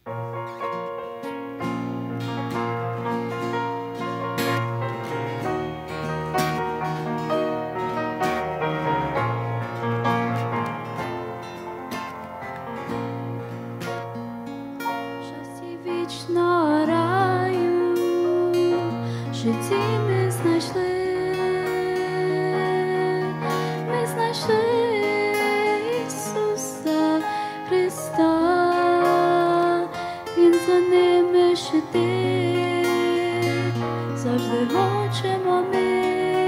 Вічного раю в житті ми знайшли Ісуса Христа, Він за ними щитить, завжди хочемо ми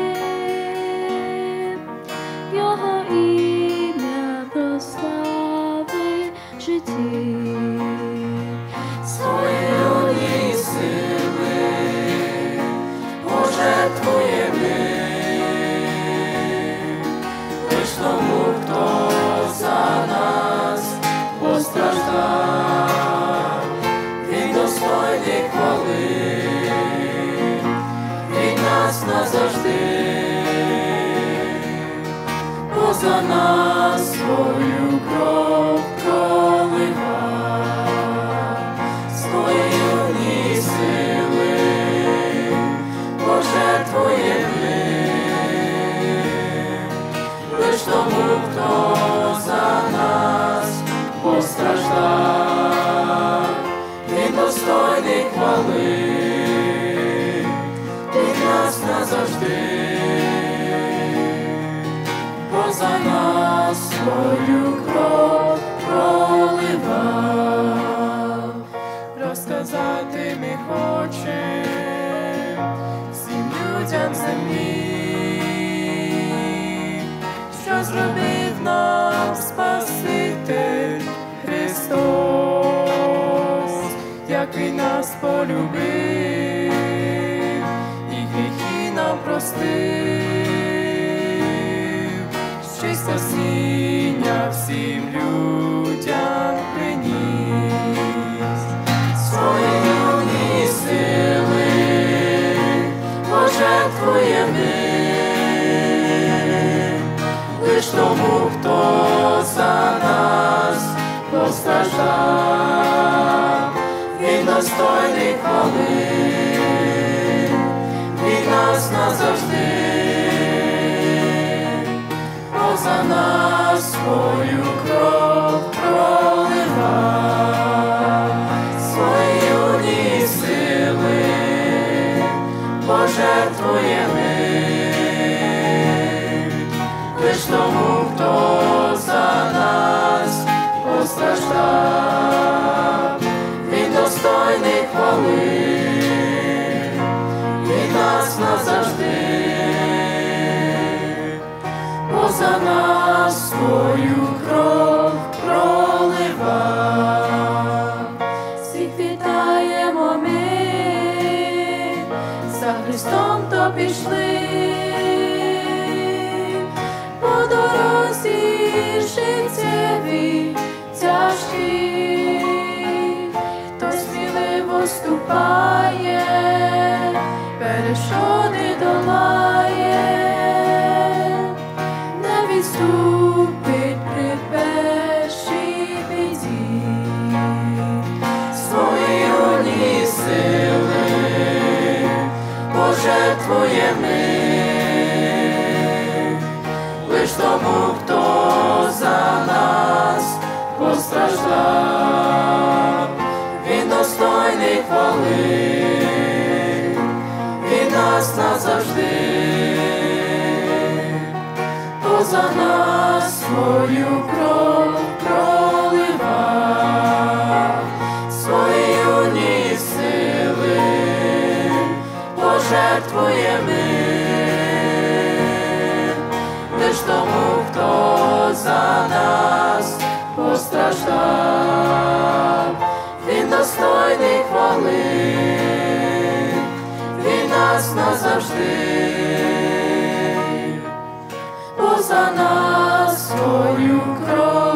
Його ім'я прослави в житті. Своєї сили пожертвуємо лиш тому, хто за нас постраждав. Він достойний хвали, Він нас назавжди, бо за нас свою кров проливав. Лиш тому, хто за нас постраждав, Він достойний хвали, Він нас назавжди, бо за нас свою кров проливав. Розказати ми хочем всім людям землі, що зробив нам Спаситель Христос, як Він нас полюбив і гріхи нам простив, ще й спасіння всім людям приніс. Своєї сили пожертвуємо лиш тому, хто за нас постраждав. Він достойний хвали, Він нас назавжди, бо за нас свою кров проливав. Своєї сили пожертвуємо лиш тому, хто за нас постраждав. Він достойний хвали, Він нас назавжди, бо за нас свою кров проливав. Всіх вітаємо ми, за Христом то пішли, по дорозі життєві тяжкі, хто сміливо ступає, перешкоди долає, не відступить при першій біді. Своєї сили пожертвуємо лиш тому, хто за нас постраждав. Він достойний хвали, Він нас назавжди, бо за нас свою кров проливав. Своєї сили пожертвуємо лиш тому, хто за нас постраждав. Він достойний хвали, Він нас назавжди, бо за нас свою кров